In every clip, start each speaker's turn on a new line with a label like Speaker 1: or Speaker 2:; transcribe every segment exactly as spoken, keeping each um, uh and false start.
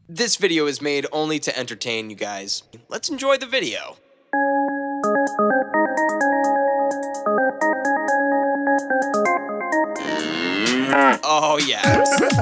Speaker 1: This video is made only to entertain you guys. Let's enjoy the video. Oh yeah.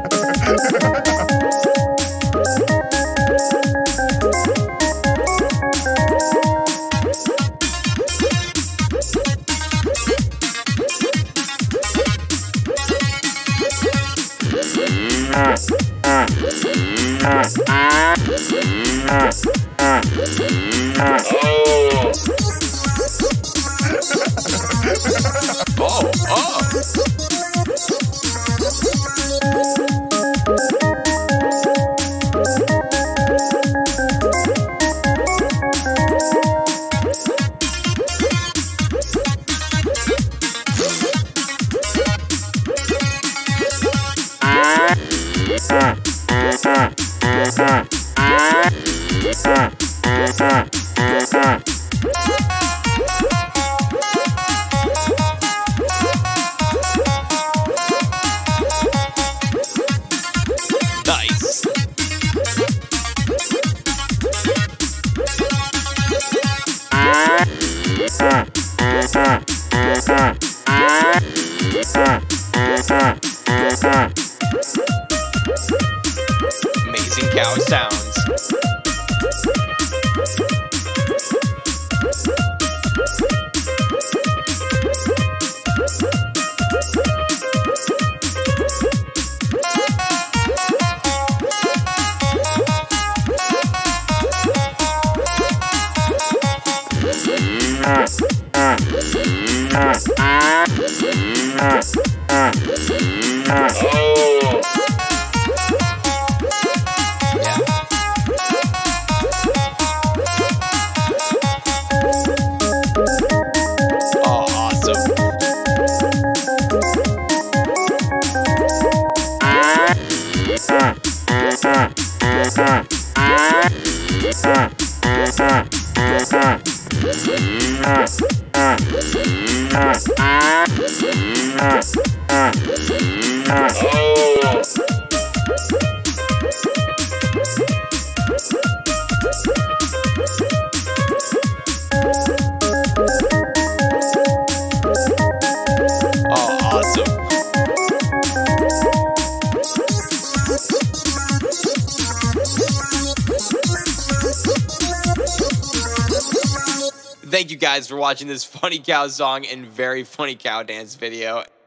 Speaker 1: Oh, oh. Nice. Amazing cow sounds. Thank you guys for watching this funny cow song and very funny cow dance video.